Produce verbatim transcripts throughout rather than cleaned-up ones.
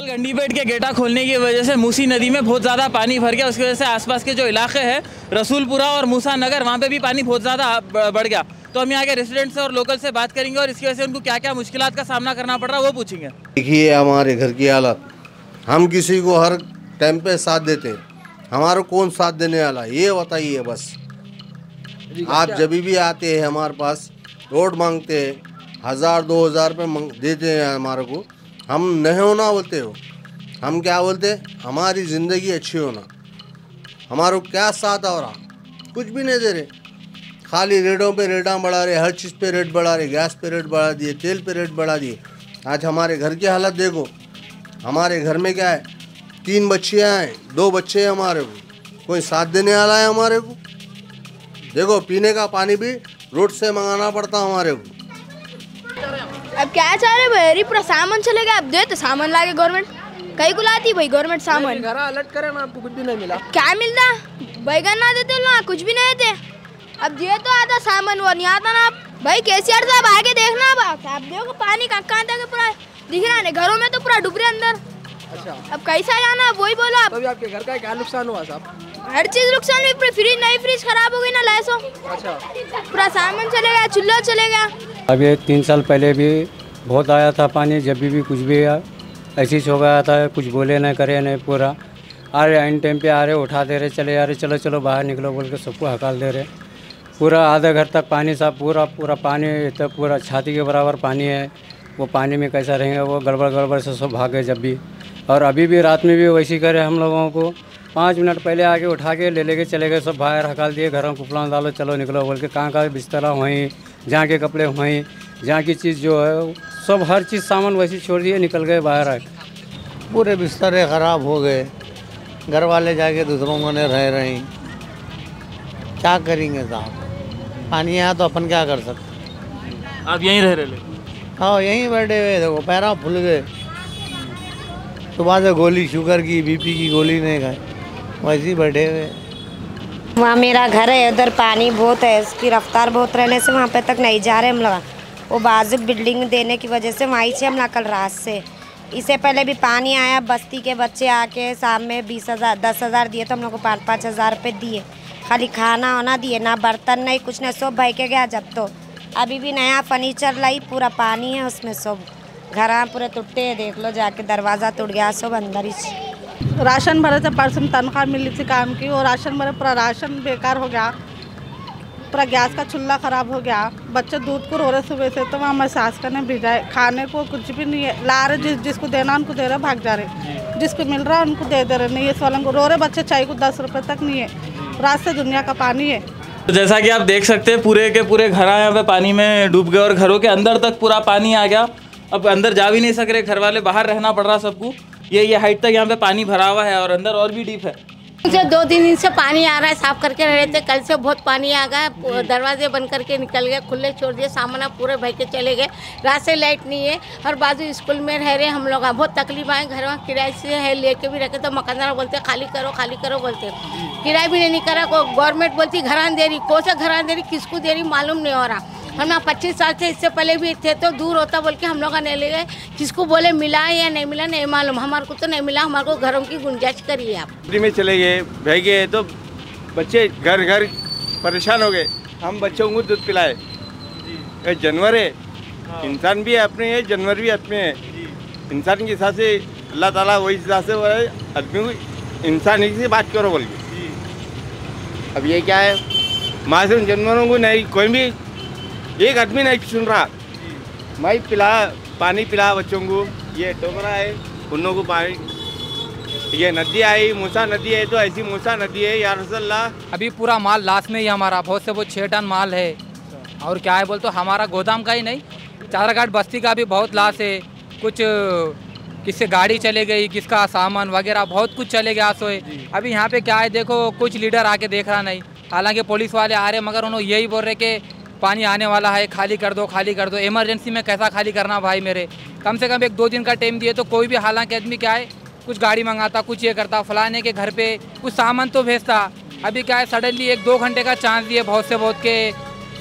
दरअसल गंडीपेट के गेटा खोलने की वजह से मूसी नदी में बहुत ज़्यादा पानी भर गया। उसकी वजह से आसपास के जो इलाके हैं रसूलपुरा और मूसा नगर, वहाँ पे भी पानी बहुत ज़्यादा बढ़ गया। तो हम यहाँ के रेसिडेंट से और लोकल से बात करेंगे और इसकी वजह से उनको क्या क्या मुश्किलात का सामना करना पड़ रहा है वो पूछेंगे। देखिए हमारे घर की हालत, हम किसी को हर टाइम पे साथ देते, हमारा कौन साथ देने वाला ये बताइए बस। आप जब भी आते हैं हमारे पास रोड मांगते हैं, हज़ार दो हज़ार रुपये देते हैं हमारे को, हम नहीं होना बोलते हो, हम क्या बोलते हमारी ज़िंदगी अच्छी होना। हमारा क्या साथ हो रहा, कुछ भी नहीं दे रहे, खाली रेटों पे रेटा बढ़ा रहे, हर चीज़ पे रेट बढ़ा रहे, गैस पे रेट बढ़ा दिए, तेल पे रेट बढ़ा दिए। आज हमारे घर की हालत देखो, हमारे घर में क्या है, तीन बच्चियाँ हैं, दो बच्चे हैं हमारे को, कोई साथ देने वाला है हमारे को? देखो पीने का पानी भी रोड से मंगाना पड़ता हमारे को। अब क्या चाह रहे भाई, पूरा सामान चलेगा, अब दे तो सामान लाके गवर्नमेंट कहीं को लाती भाई गवर्नमेंट सामान। घर अलर्ट करे ना, आपको कुछ भी नहीं मिला। क्या मिलता, बैगन ना देते लोग, कुछ भी नहीं देते। अब ये तो आता सामान वो नहीं आता ना। भाई केसीआर साहब आगे देखना, अब आप देखो पानी कहाँ कहाँ तक पूरा दिख रहा है, घरों में तो पूरा डूब रहे अंदर। अच्छा, अब कैसा जाना, वही बोला। तो अभी आपके घर का क्या नुकसान हुआ साहब? हर चीज नुकसान हुई, पूरी फ्रिज नई फ्रिज खराब हो गई ना लाइसो। अच्छा, पूरा सामान चलेगा, चूल्हा चलेगा। अभी तीन साल पहले भी बहुत आया था पानी, जब भी, भी कुछ भी ऐसी हो गया था, कुछ बोले नहीं करे नहीं, पूरा आ रहे एंड टाइम पे आ रहे, उठा दे रहे, चले जा रहे, चलो चलो बाहर निकलो बोल के सबको हकाल दे रहे। पूरा आधा घर तक पानी साहब, पूरा पूरा पानी तक, पूरा छाती के बराबर पानी है। वो पानी में कैसा रहेंगे, वो गड़बड़ गड़बड़ से सब भागे जब भी। और अभी भी रात में भी वैसी करे, हम लोगों को पाँच मिनट पहले आके उठा के ले लेके चले गए, सब बाहर हकाल दिए, घरों कुपला डालो चलो निकलो बोल के। कहाँ कहाँ बिस्तरा वहीं, जहाँ के कपड़े वहीं, जहाँ की चीज़ जो है सब हर चीज़ सामान वैसे छोड़ दिए, निकल गए बाहर आए। पूरे बिस्तरे ख़राब हो गए, घर वाले जाके दूसरों में रह रहे हैं, क्या करेंगे साहब? पानी आया तो अपन क्या कर सकते। आप यहीं रह रहे? हाँ यहीं बैठे हुए, देखो पैरा फूल गए, सुबह से गोली शुगर की बीपी की गोली नहीं खाई, वैसे ही बैठे हुए। वहाँ मेरा घर है, उधर पानी बहुत है, उसकी रफ्तार बहुत रहने से वहाँ पे तक नहीं जा रहे हम लोग। वो बाजू बिल्डिंग देने की वजह से वहीं से हम ना कल रात से, इससे पहले भी पानी आया, बस्ती के बच्चे आके शाम में बीस हज़ार दस हज़ार दिए तो हम लोग को पाँच पाँच हज़ार रुपये दिए, खाली खाना वाना दिए, ना बर्तन नहीं कुछ नहीं, सब भाई के गया। जब तो अभी भी नया फर्नीचर लाई, पूरा पानी है उसमें, सब घर पूरे टूटे हैं, देख लो जाके, दरवाज़ा टूट गया, सब अंदर ही। राशन भरे थे, परसों तनख्वाह मिली थी काम की, और राशन भरे, पूरा राशन बेकार हो गया, पूरा गैस का चूल्हा ख़राब हो गया। बच्चे दूध को रो रहे सुबह से, तो वहाँ मैं सास करने भिजाए, खाने को कुछ भी नहीं है, ला रहे जिस जिसको देना उनको दे रहे, भाग जा रहे, जिसको मिल रहा है उनको दे दे रहे, नहीं इस वालों को रो रहे बच्चे, चाय को दस रुपये तक नहीं है, रात से दुनिया का पानी है। तो जैसा कि आप देख सकते हैं पूरे के पूरे घर यहाँ पे पानी में डूब गए और घरों के अंदर तक पूरा पानी आ गया। अब अंदर जा भी नहीं सक रहे, घर वाले बाहर रहना पड़ रहा सबको। ये ये हाइट तक यहाँ पे पानी भरा हुआ है और अंदर और भी डीप है। मुझे दो तीन दिन से पानी आ रहा है, साफ करके रहे थे, कल से बहुत पानी आ गया, दरवाजे बंद करके निकल गए, खुले छोड़ दिए, सामान पूरे भर के चले गए। रात से लाइट नहीं है, हर बाजू स्कूल में रह रहे हम लोग, बहुत तकलीफ आए। घर में किराए से है, लेके भी रखे तो मकानदार बोलते खाली करो खाली करो बोलते, किराया भी नहीं करा। को गवर्नमेंट बोलती घरान दे रही, कौन सा घरान दे रही, किसको दे रही मालूम नहीं हो रहा। हम यहाँ पच्चीस साल से, इससे पहले भी थे तो दूर होता बोल के हम लोग नहीं ले गए, किसको बोले मिला है या नहीं मिला नहीं मालूम, हमारे को तो नहीं मिला। हमारे को घरों की गुंजाइश करिए आप। में चले गए बह गए तो बच्चे घर घर परेशान हो गए। हम बच्चों को दूध पिलाए, ये जानवर है, इंसान भी अपने है, जानवर भी अपने है। इंसान के हिसाब से अल्लाह ताला वही हिसाब से आदमी को इंसान ही से बात करो बोल के। अब ये क्या है, मासूम जानवरों को नहीं, कोई भी एक आदमी नहीं सुन रहा। मैं पिला पानी पिला बच्चों को, ये टोकरा है उन्हों को पानी, ये नदी आई मूसा नदी है, तो ऐसी मूसा नदी है या रसल्लाह। अभी पूरा माल लाश में ही हमारा बहुत से वो छः टन माल है। और क्या है बोल तो हमारा गोदाम का ही नहीं, चाराघाट बस्ती का भी बहुत लाश है। कुछ किससे गाड़ी चले गई, किसका सामान वगैरह बहुत कुछ चले गया सोए। अभी यहाँ पे क्या है देखो, कुछ लीडर आके देख रहा नहीं, हालांकि पुलिस वाले आ रहे मगर उन्होंने यही बोल रहे कि पानी आने वाला है, खाली कर दो खाली कर दो। इमरजेंसी में कैसा खाली करना भाई मेरे, कम से कम एक दो दिन का टाइम दिए तो कोई भी, हालांकि आदमी क्या है कुछ गाड़ी मंगाता, कुछ ये करता, फलाने के घर पे कुछ सामान तो भेजता। अभी क्या है सडनली एक दो घंटे का चांस दिए बहुत से बहुत के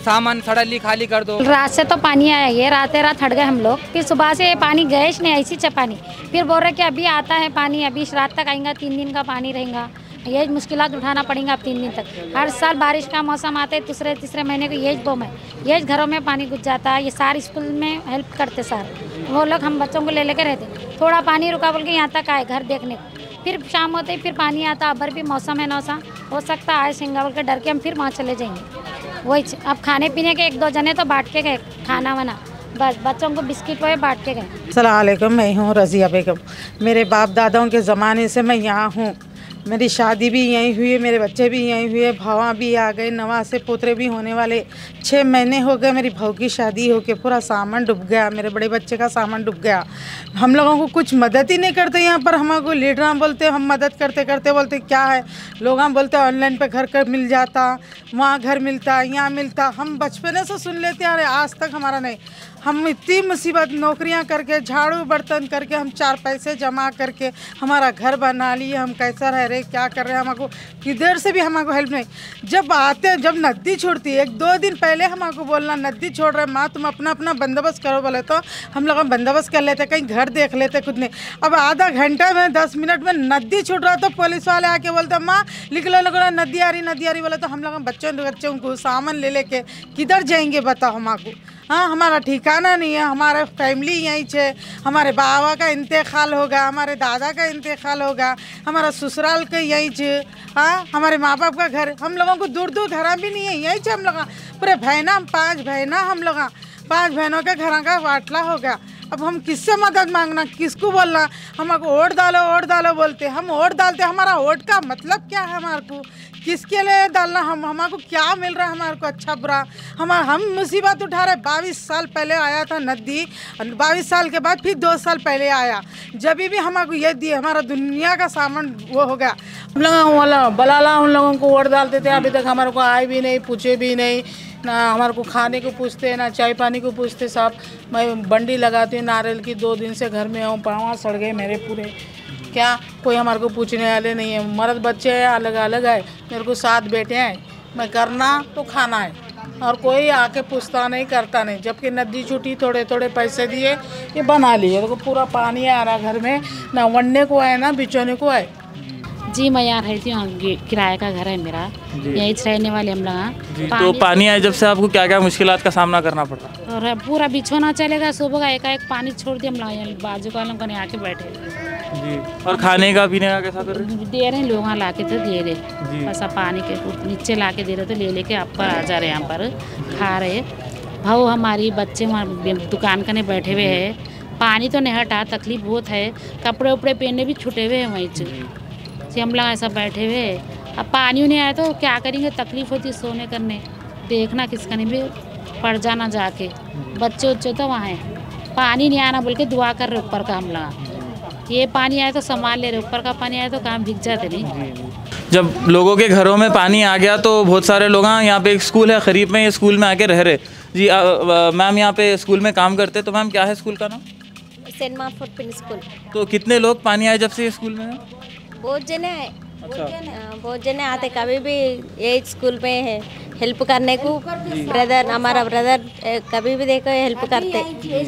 सामान सडनली खाली कर दो। रात से तो पानी आया, ये रात रात हट गए हम लोग, फिर सुबह से ये पानी गए नहीं, ऐसी च पानी, फिर बोल रहे कि अभी आता है पानी, अभी रात तक आएगा, तीन दिन का पानी रहेगा, ये मुश्किलात उठाना पड़ेगा अब तीन दिन तक। हर साल बारिश का मौसम आते है, दूसरे तीसरे महीने को यही बोम है, यही घरों में पानी घुस जाता है। ये सारे स्कूल में हेल्प करते सर, वो लोग हम बच्चों को ले लेकर रहते, थोड़ा पानी रुका बोल के यहाँ तक आए घर देखने को, फिर शाम होते ही फिर पानी आता। अबर भी मौसम है नौसा, हो सकता है सिंगापुर के डर के हम फिर वहाँ चले जाएंगे। वही अब खाने पीने के एक दो जने तो बांट के गए खाना वाना, बस बच्चों को बिस्किट वो बांट के गए। अस्सलाम वालेकुम, मैं हूँ रज़िया बेगम। मेरे बाप दादाओं के ज़माने से मैं यहाँ हूँ, मेरी शादी भी यहीं हुई है, मेरे बच्चे भी यहीं हुए, भावा भी आ गए, नवा से पोतरे भी होने वाले। छः महीने हो गए मेरी बहू की शादी हो के, पूरा सामान डूब गया, मेरे बड़े बच्चे का सामान डूब गया। हम लोगों को कुछ मदद ही नहीं करते यहाँ पर, हमको लीडर बोलते हम मदद करते करते बोलते क्या है, लोग हम बोलते ऑनलाइन पे घर कर मिल जाता, वहाँ घर मिलता, यहाँ मिलता। हम बचपने से सुन लेते अरे आज तक हमारा नहीं। हम इतनी मुसीबत नौकरियां करके, झाड़ू बर्तन करके, हम चार पैसे जमा करके हमारा घर बना लिए, हम कैसा रह रहे क्या कर रहे हैं, हमको किधर से भी हमको हेल्प नहीं। जब आते हैं, जब नदी छोड़ती है, एक दो दिन पहले हमको बोलना नदी छोड़ रहे माँ, तुम अपना अपना बंदोबस्त करो, बोले तो हम लोग बंदोबस्त कर लेते, कहीं घर देख लेते खुद नहीं। अब आधा घंटा में दस मिनट में नदी छूट रहा तो पुलिस वाले आके बोलते माँ लिख लो लिख लो नदी आ रही नदी आ रही, बोले तो हम लोग बच्चों बच्चों को सामान ले लेके किधर जाएंगे बताओ हमको। हाँ, हमारा ठिकाना नहीं है, हमारे फैमिली यहीं है, हमारे बाबा का इंतकाल होगा, हमारे दादा का इंतकाल होगा, हमारा ससुराल का यहीं है। हाँ, हमारे माँ बाप का घर, हम लोगों को दूर दूर घर भी नहीं है, यहीं से हम लोग पूरे बहना, हम पाँच बहना, हम लोग पाँच बहनों के घर का बाटला हो गया। अब हम किससे मदद मांगना, किसको बोलना, हमको वोट डालो वोट डालो बोलते, हम वोट डालते, हमारा वोट का मतलब क्या है, हमारे को किसके लिए डालना, हम हमको क्या मिल रहा है, हमारे को अच्छा बुरा, हम हम मुसीबत उठा रहे। बाईस साल पहले आया था नदी, बाईस साल के बाद फिर दो साल पहले आया, जब भी हमको ये दिए हमारा दुनिया का सामान वो हो गया। हम लोग वाला बलाला उन लोगों को वोट डालते थे, अभी तक हमारे को आए भी नहीं, पूछे भी नहीं, ना हमारे को खाने को पूछते, ना चाय पानी को पूछते। साहब मैं बंडी लगाती हूँ नारियल की, दो दिन से घर में हूँ, पाँव सड़ गए मेरे पूरे, क्या कोई हमारे को पूछने वाले नहीं है। मर्द बच्चे हैं अलग अलग है, मेरे को सात बेटे हैं, मैं करना तो खाना है, और कोई आके पूछता नहीं करता नहीं। जबकि नदी छूटी, थोड़े थोड़े पैसे दिए, ये बना लिए, तो पूरा पानी आ रहा घर में, ना वनने को आए ना बिचौने को आए। जी मैं यहाँ रहती हूँ, किराए का घर है मेरा, यहीं रहने वाले हम लोग। तो पानी आए जब से आपको क्या क्या मुश्किलात का सामना करना पड़ा? और पूरा बिछोना चलेगा, सुबह का एकाएक पानी छोड़ दिया, हम लोग बाजू वालों को नहीं आके बैठे जी। और खाने का पीने का कैसा कर रहे? दे रहे हैं लोग, ला के तो दे रहे, ऐसा पानी के नीचे ला के दे रहे, तो ले लेके आप पर आ जा रहे, यहाँ पर खा रहे। भाव हमारी बच्चे दुकान करने बैठे हुए है, पानी तो नहीं हटा, तकलीफ बहुत है, कपड़े उपड़े पहनने भी छुटे हुए हैं वहीं से, हम लोग ऐसा बैठे हुए। अब पानी नहीं आया तो क्या करेंगे, तकलीफ होती है सोने करने, देखना किसका नहीं भी पड़ जाना जाके, बच्चे उच्चे तो वहाँ हैं। पानी नहीं आना बोल के दुआ कर रहे ऊपर का हम लोग, ये पानी आए तो संभाल ले रहे, ऊपर का पानी आए तो काम भीग जाते नहीं। जब लोगों के घरों में पानी आ गया तो बहुत सारे लोग, यहाँ पे एक स्कूल है खरीब में, ये स्कूल में आके रह रहे जी। मैम यहाँ पे स्कूल में काम करते, तो मैम क्या है स्कूल का नाम? Saint Marford school. तो कितने लोग पानी आए जब से स्कूल में है? बहुत जने हैं। अच्छा। बहुत जने आते, कभी भी ये स्कूल में है हेल्प करने को, ब्रदर हमारा ब्रदर कभी भी देखो हेल्प करते।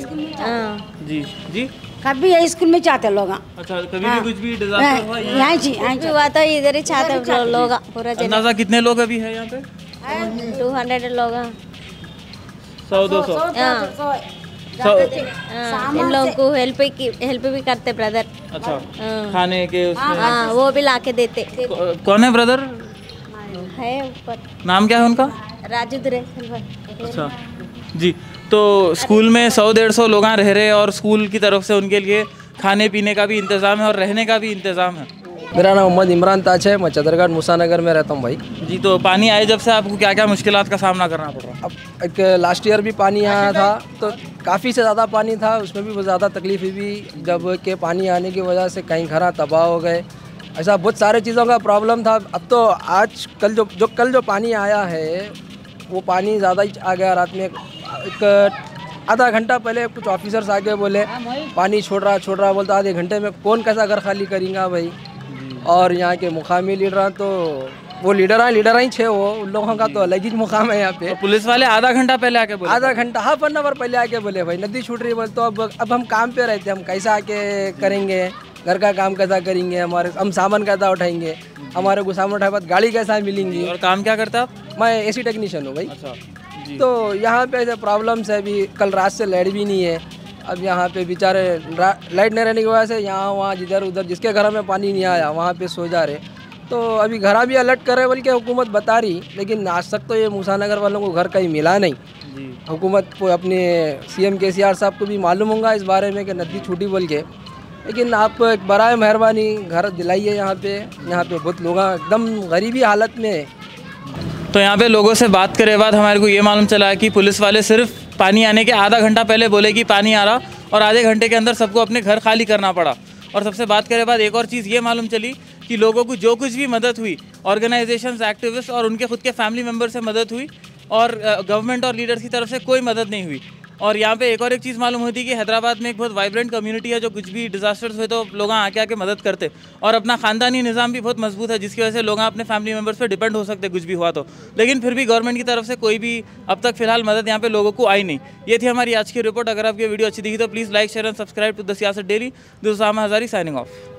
हाँ जी जी, कभी यही स्कूल में चाहते लोग। अच्छा, कभी भी कुछ भी डिजास्टर हुआ यहाँ जी, यहाँ हुआ तो इधर ही चाहते लोग पूरा। अंदाजा कितने लोग अभी है यहाँ पे? टू हंड्रेड लोग, सौ दो सौ इन लोगों को हेल्प हेल्प भी करते ब्रदर। अच्छा, खाने के उसमें? हाँ, वो भी ला के देते। कौन है ब्रदर? है ऊपर। नाम क्या है उनका? राजू दुरे। अच्छा जी, तो स्कूल में सौ डेढ़ सौ लोग रह रहे हैं, और स्कूल की तरफ से उनके लिए खाने पीने का भी इंतज़ाम है और रहने का भी इंतज़ाम है। मेरा नाम मोहम्मद इमरान ताज है, मैं चदरघाट मूसानगर में रहता हूँ भाई जी। तो पानी आए जब से आपको क्या क्या मुश्किलात का सामना करना पड़ रहा? अब एक लास्ट ईयर भी पानी आया था, तो काफ़ी से ज़्यादा पानी था, उसमें भी बहुत ज़्यादा तकलीफ हुई, जब के पानी आने की वजह से कहीं घर तबाह हो गए, ऐसा बहुत सारे चीज़ों का प्रॉब्लम था। अब तो आज कल जो जो कल जो पानी आया है वो पानी ज़्यादा ही आ गया। रात में एक आधा घंटा पहले कुछ ऑफिसर्स आके बोले पानी छोड़ रहा छोड़ रहा बोलता आधे घंटे में कौन कैसा घर खाली करेगा भाई। और यहाँ के मुकामी लीडर तो वो लीडर हैं लीडर ही छे वो, उन लोगों का तो अलग ही मुकाम है यहाँ पे। तो पुलिस वाले आधा घंटा पहले आके बोले, आधा घंटा हाफ एन आवर पहले आके बोले भाई नदी छूट रही है। बोले तो अब अब हम काम पे रहते हैं, हम कैसा आके करेंगे, घर का काम कैसा करेंगे, हमारे हम सामान कैसा उठाएंगे, हमारे को सामान उठाए बाद गाड़ी कैसा मिलेंगी। और काम क्या करता आप? मैं एसी टेक्नीशियन हूँ भाई। अच्छा जी। तो यहाँ पे ऐसे प्रॉब्लम्स है, अभी कल रात से लाइट भी नहीं है। अब यहाँ पे बेचारे लाइट नहीं रहने की वजह से यहाँ वहाँ जिधर उधर जिसके घर में पानी नहीं आया वहाँ पे सो जा रहे। तो अभी घर भी अलर्ट कर रहे बल्कि हुकूमत बता रही, लेकिन आज तक तो ये मूसा नगर वालों को घर कहीं मिला नहीं। हुकूमत को अपने सीएम केसीआर साहब को भी मालूम होगा इस बारे में कि नदी छूटी बोल के, लेकिन आप एक बराए मेहरबानी घर दिलाइए। यहाँ पे यहाँ पे बहुत लोग एकदम गरीबी हालत में है। तो यहाँ पे लोगों से बात करे बाद हमारे को ये मालूम चला कि पुलिस वाले सिर्फ पानी आने के आधा घंटा पहले बोले कि पानी आ रहा, और आधे घंटे के अंदर सबको अपने घर खाली करना पड़ा। और सबसे बात करे बाद एक और चीज़ ये मालूम चली कि लोगों को जो कुछ भी मदद हुई, ऑर्गेनाइजेशंस, एक्टिविस्ट और उनके खुद के फैमिली मेम्बर से मदद हुई, और गवर्नमेंट और लीडर्स की तरफ से कोई मदद नहीं हुई। और यहाँ पे एक और एक चीज़ मालूम होती कि हैदराबाद में एक बहुत वाइब्रेंट कम्युनिटी है, जो कुछ भी डिजास्टर्स हुए तो लोग आके आके मदद करते, और अपना ख़ानदानी निज़ाम भी बहुत मजबूत है, जिसकी वजह से लोग अपने फैमिली मेम्बर्स पे डिपेंड हो सकते कुछ भी हुआ तो। लेकिन फिर भी गवर्नमेंट की तरफ से कोई भी अब तक फिलहाल मदद यहाँ पे लोगों को आई नहीं। ये थी हमारी आज की रिपोर्ट। अगर आपकी वीडियो अच्छी दिखी तो please like share and subscribe to the Siasat Daily. This is Usama Hazari signing of.